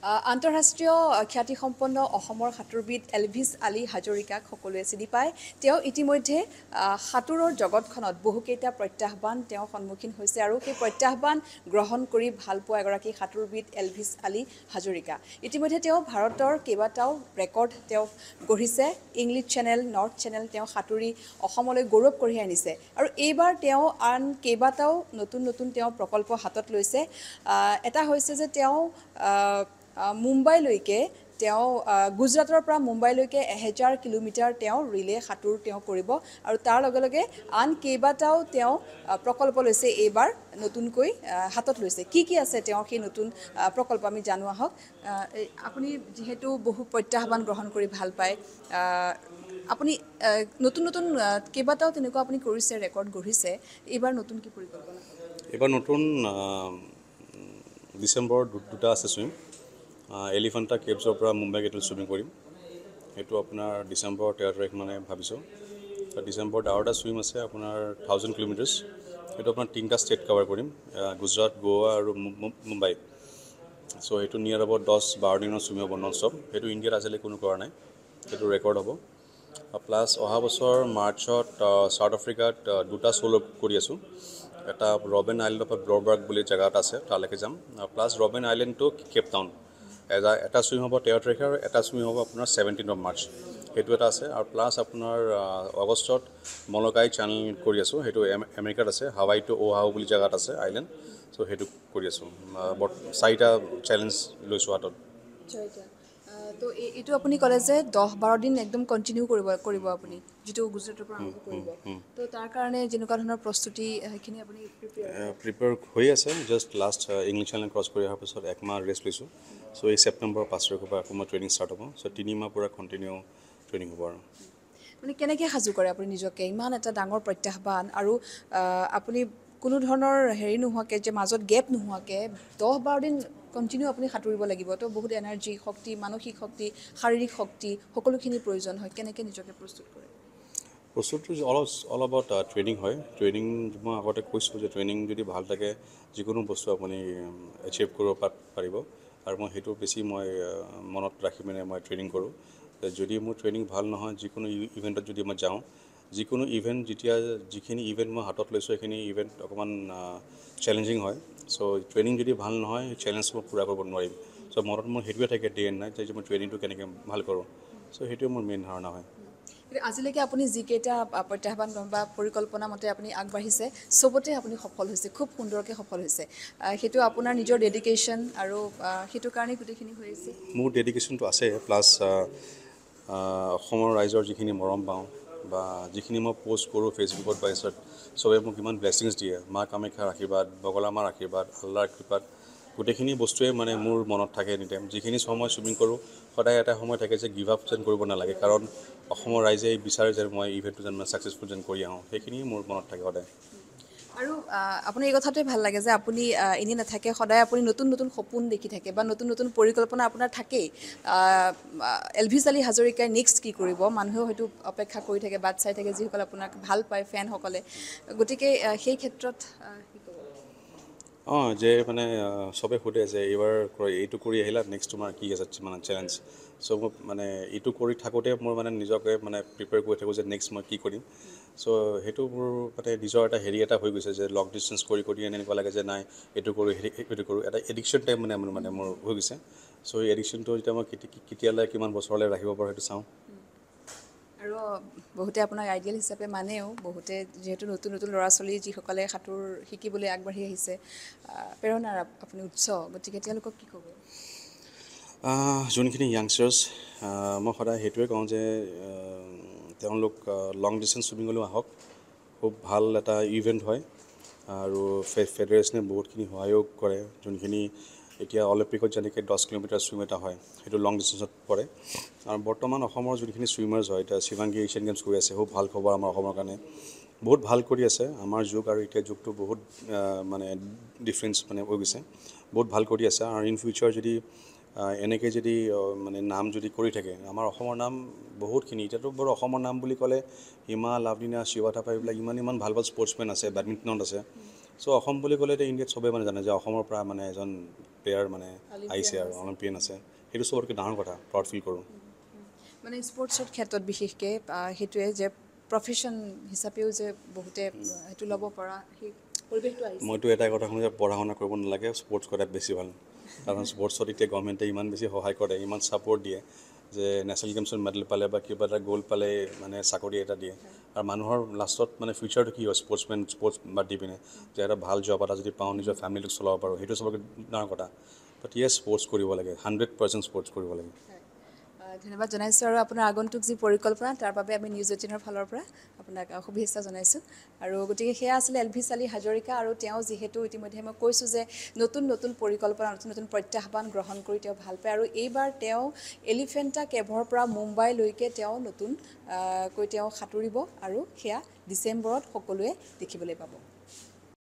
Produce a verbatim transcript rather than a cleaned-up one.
আন্তঃৰাষ্ট্ৰীয় খ্যাতিসম্পন্ন অসমৰ সাঁতোৰবিদ এলভিছ আলী হাজৰিকাক সকলোৱে চিনি পায়। তেওঁ ইতিমধ্যে সাঁতোৰৰ জগতখনত বহুকেইটা প্ৰত্যাহ্বান তেওঁ সন্মুখীন হৈছে আৰু সেই প্ৰত্যাহ্বান গ্ৰহণ কৰি ভাল পোৱা এগৰাকী সাঁতোৰবিদ এলভিছ আলী হাজৰিকা। ইতিমধ্যে তেওঁ ভাৰতৰ কেইবাটাও ৰেকৰ্ড তেওঁ গঢ়িছে। ইংলিছ চেনেল, নৰ্থ চেনেল তেওঁ সাঁতুৰি অসমলৈ গৌৰৱ কঢ়িয়াই আনিছে আৰু এইবাৰ তেওঁ আন কেইবাটাও নতুন নতুন তেওঁ প্ৰকল্প হাতত লৈছে। এটা হৈছে যে তেওঁ মুম্বাইলৈকে তেওঁ গুজৰাটৰ পৰা মুম্বাইলৈকে এহেজাৰ কিলোমিটাৰ তেওঁ ৰিলে সাঁতোৰ তেওঁ কৰিব আৰু তাৰ লগে লগে আন কেইবাটাও তেওঁ প্ৰকল্প লৈছে এইবাৰ নতুনকৈ হাতত লৈছে। কি কি আছে তেওঁৰ সেই নতুন প্ৰকল্প আমি জানো আহক। আপুনি যিহেতু বহু প্ৰত্যাহ্বান গ্ৰহণ কৰি ভাল পায়, আপুনি নতুন নতুন কেইবাটাও তেনেকুৱা আপুনি কৰিছে, ৰেকৰ্ড গঢ়িছে। এইবাৰ নতুন কি পৰিকল্পনা? এইবাৰ নতুন ডিচেম্বৰ দুটা আছে চুইম। এলিফেণ্টা কেভছৰ পৰা মুম্বাই গেটত চুইমিং কৰিম। সেইটো আপোনাৰ ডিচেম্বৰ তেৰ তাৰিখ মানে ভাবিছোঁ। ডিচেম্বৰত আৰু এটা চুইম আছে আপোনাৰ থাউজেণ্ড কিলোমিটাৰ্ছ। সেইটো আপোনাৰ তিনিটা ষ্টেট কভাৰ কৰিম, গুজৰাট, গোৱা আৰু মুম্বাই। চ' সেইটো নিয়াৰ এবাউট দহ বাৰ দিনৰ চুইম হ'ব নন ষ্টপ। সেইটো ইণ্ডিয়াত আজিলৈ কোনো কৰা নাই, সেইটো ৰেকৰ্ড হ'ব। প্লাছ অহা বছৰ মাৰ্চত চাউথ আফ্ৰিকাত দুটা চ'ল' কৰি আছোঁ। এটা ৰবেন আইলেণ্ডৰ পৰা ব্ল'বাৰ্গ বুলি জেগা এটা আছে, তালৈকে যাম। Plus Robben island to Cape Town এটা এটা চুইম হ'ব তেৰ তাৰিখে আৰু এটা চুইম হ'ব আপোনাৰ ছেভেণ্টিন অফ মাৰ্চ। সেইটো এটা আছে। আৰু প্লাছ আপোনাৰ আগষ্টত মলকাই চেনেল কৰি আছোঁ। সেইটো আমেৰিকাত আছে, হাৱাই টু অ'হাও বুলি জেগাত আছে আইলেণ্ড। চ' সেইটো কৰি আছোঁ। বৰ চাৰিটা চেলেঞ্জ লৈছোঁ হাতত। তো এইটো আপুনি ক'লে যে দহ বাৰ দিন একদম কণ্টিনিউ কৰিব কৰিব আপুনি, যিটো গুজৰাটৰ পৰা আৰম্ভ কৰিব। তো তাৰ কাৰণে যেনেকুৱা ধৰণৰ প্ৰস্তুতি সেইখিনি আপুনি প্ৰিপেয়াৰ হৈ আছে। Just last English channel cross কৰি অহাৰ পিছত একমাহ ৰেষ্ট লৈছোঁ। চ' এই ছেপ্টেম্বৰৰ পাঁচ তাৰিখৰ পৰা আকৌ মই ট্ৰেইনিং ষ্টাৰ্ট হ'ব। চ' তিনিমাহ পূৰা কণ্টিনিউ ট্ৰেইনিং হ'ব আৰু। মানে কেনেকৈ সাজু কৰে আপুনি নিজকে ইমান এটা ডাঙৰ প্ৰত্যাহ্বান আৰু আপুনি কোনো ধৰণৰ হেৰি নোহোৱাকৈ, যে মাজত গেপ নোহোৱাকৈ দহ বাৰ দিন কণ্টিনিউ আপুনি সাঁতুৰিব লাগিব। তো বহুত এনাৰ্জি, শক্তি, মানসিক শক্তি, শাৰীৰিক শক্তি সকলোখিনি প্ৰয়োজন হয়। কেনেকৈ নিজকে প্ৰস্তুত কৰে? প্ৰস্তুতটো অলপ অল এবাউট ট্ৰেইনিং হয়। ট্ৰেইনিং মই আগতে কৈছোঁ যে ট্ৰেইনিং যদি ভাল থাকে যিকোনো বস্তু আপুনি এচিভ কৰিব পাৰিব। আৰু মই সেইটো বেছি মই মনত ৰাখি পিনে মই ট্ৰেইনিং কৰোঁ। যদি মোৰ ট্ৰেইনিং ভাল নহয়, যিকোনো ইভেণ্টত যদি মই যাওঁ, যিকোনো ইভেণ্ট যেতিয়া যিখিনি ইভেণ্ট মই হাতত লৈছোঁ সেইখিনি ইভেণ্ট অকণমান চেলেঞ্জিং হয়। চ' ট্ৰেইনিং যদি ভাল নহয়, সেই চেলেঞ্জ মই পূৰা কৰিব নোৱাৰিম। চ' মনত মোৰ সেইটোৱে থাকে ডে এণ্ড নাইট, যে মই ট্ৰেইনিংটো কেনেকৈ ভাল কৰোঁ। চ' সেইটোৱে মোৰ মেইন ধাৰণা হয়। আজিলৈকে আপুনি যিকেইটা প্ৰত্যাহ্বান বা পৰিকল্পনা মতে আপুনি আগবাঢ়িছে, চবতে আপুনি সফল হৈছে, খুব সুন্দৰকৈ সফল হৈছে। সেইটো আপোনাৰ নিজৰ ডেডিকেশ্যন আৰু সেইটো কাৰণেই গোটেইখিনি হৈ আছে। মোৰ ডেডিকেশ্যনটো আছে, প্লাছ অসমৰ ৰাইজৰ যিখিনি মৰম পাওঁ বা যিখিনি মই পষ্ট কৰোঁ ফেচবুকত বা ইনষ্টাত, চবে মোক ইমান ব্লেছিংছ দিয়ে। মা কামাখ্যাৰ আশীৰ্বাদ, বগলা মাৰ আশীৰ্বাদ, আল্লাৰ কৃপাত গোটেইখিনি বস্তুৱে মানে মোৰ মনত থাকে এনি টাইম। যিখিনি সময় চুইমিং কৰোঁ, সদায় এটা সময় থাকে যে গিভ আপ যেন কৰিব নালাগে, কাৰণ অসমৰ ৰাইজে বিচাৰে যে মই ইভেণ্টটো যেন মই ছাকচেছফুল যেন কৰি আহোঁ। সেইখিনি মোৰ মনত থাকে সদায়। আৰু আপুনি এই কথাটোৱে ভাল লাগে যে আপুনি এনেই নাথাকে, সদায় আপুনি নতুন নতুন সপোন দেখি থাকে বা নতুন নতুন পৰিকল্পনা আপোনাৰ থাকেই। এলভিছ আলী হাজৰিকাই নেক্সট কি কৰিব, মানুহেও হয়তো অপেক্ষা কৰি থাকে, বাট চাই থাকে, যিসকল আপোনাক ভাল পায় ফেনসকলে। গতিকে সেই ক্ষেত্ৰত কি ক'ব? অঁ, যে মানে চবে সোধে যে এইবাৰ এইটো কৰি আহিলা, নেক্সট তোমাৰ কি আছে মানে চেলেঞ্জ। চ' মই মানে এইটো কৰি থাকোঁতে মই মানে নিজকে মানে প্ৰিপেয়াৰ কৰি থাকোঁ যে নেক্সট মই কি কৰিম। চ' সেইটো মোৰ মানে নিজৰ এটা হেৰি এটা হৈ গৈছে যে লং ডিষ্টেঞ্চ কৰি কৰি এনেকুৱা লাগে যে নাই এইটো কৰোঁ সেইটো কৰোঁ, এটা এডিকশ্যন টাইপ মানে মানে মোৰ হৈ গৈছে। চ' এই এডিকশ্যনটো যেতিয়া মই কেতিয়ালৈ কিমান বছৰলৈ ৰাখিব পাৰোঁ সেইটো চাওঁ। আৰু বহুতে আপোনাক আইডিয়েল হিচাপে মানেও, বহুতে যিহেতু নতুন নতুন ল'ৰা ছোৱালী যিসকলে সাঁতোৰ শিকিবলৈ আগবাঢ়ি আহিছে, প্ৰেৰণাৰ আপুনি উৎস, গতিকে তেওঁলোকক কি ক'ব? যোনখিনি য়াংষ্টাৰ্ছ, মই সদায় সেইটোৱে কওঁ যে তেওঁলোক লং ডিষ্টেঞ্চ চুইমিঙলৈও আহক। খুব ভাল এটা ইভেণ্ট হয় আৰু ফেডাৰেশ্যনে বহুতখিনি সহায়ো কৰে। যোনখিনি এতিয়া অলিম্পিকত যেনেকৈ দহ কিলোমিটাৰ চুইম এটা হয়, সেইটো লং ডিষ্টেঞ্চত পৰে। আৰু বৰ্তমান অসমৰ যোনখিনি চুইমাৰ্ছ হয়, এতিয়া শিৱাংগী এছিয়ান গেমছ কৰি আছে, খুব ভাল খবৰ আমাৰ অসমৰ কাৰণে। বহুত ভাল কৰি আছে। আমাৰ যুগ আৰু এতিয়া যুগটো বহুত মানে ডিফাৰেঞ্চ মানে হৈ গৈছে, বহুত ভাল কৰি আছে। আৰু ইন ফিউচাৰ যদি এনেকৈ যদি মানে নাম যদি কৰি থাকে, আমাৰ অসমৰ নাম বহুতখিনি, এতিয়াতো বাৰু অসমৰ নাম বুলি ক'লে হিমা, লাভলীনা, শিৱা থাপা এইবিলাক ইমান ইমান ভাল ভাল স্পৰ্টছমেন আছে, বেডমিণ্টনত আছে। চ' অসম বুলি ক'লে এতিয়া ইণ্ডিয়াত চবেই মানে জানে যে অসমৰ পৰা মানে এজন প্লেয়াৰ মানে আহিছে আৰু অলিম্পিয়ান আছে সেইটো চবতকৈ ডাঙৰ কথা প্ৰাউড ফিল কৰোঁ মানে স্পৰ্টছৰ ক্ষেত্ৰত বিশেষকৈ সেইটোৱে যে প্ৰফেশ্যন হিচাপেও যে বহুতে সেইটো ল'ব পৰা সেই পৰিৱেশটো আহিছে মইতো এটাই কথা শুনো যে পঢ়া শুনা কৰিব নালাগে স্পৰ্টছ কৰাত বেছি ভাল কাৰণ স্পৰ্টছত এতিয়া গভৰ্ণমেণ্টে ইমান বেছি সহায় কৰে ইমান ছাপৰ্ট দিয়ে যে নেশ্যনেল গেমছত মেডেল পালে বা কিবা এটা গ'ল্ড পালে মানে চাকৰি এটা দিয়ে আৰু মানুহৰ লাষ্টত মানে ফিউচাৰটো কি হয় স্পৰ্টছমেন স্পৰ্টছ বাদ দি পিনে যে এটা ভাল জব এটা যদি পাওঁ নিজৰ ফেমিলিটোক চলাব পাৰোঁ সেইটো চবতকৈ ডাঙৰ কথা বাট ইয়েছ স্পৰ্টছ কৰিব লাগে হাণ্ড্ৰেড পাৰ্চেণ্ট স্পৰ্টছ কৰিব লাগে ধন্যবাদ জনাইছোঁ আৰু আপোনাৰ আগন্তুক যি পৰিকল্পনা তাৰ বাবে আমি নিউজ এইটিনৰ ফালৰ পৰা আপোনাক শুভেচ্ছা জনাইছোঁ আৰু গতিকে সেয়া আছিলে এলভিছ আলী হাজৰিকা আৰু তেওঁ যিহেতু ইতিমধ্যে মই কৈছোঁ যে নতুন নতুন পৰিকল্পনা নতুন নতুন প্ৰত্যাহ্বান গ্ৰহণ কৰি তেওঁ ভাল পায় আৰু এইবাৰ তেওঁ এলিফেণ্টা কেভৰ পৰা মুম্বাইলৈকে তেওঁ নতুন কৈ তেওঁ সাঁতুৰিব আৰু সেয়া ডিচেম্বৰত সকলোৱে দেখিবলৈ পাব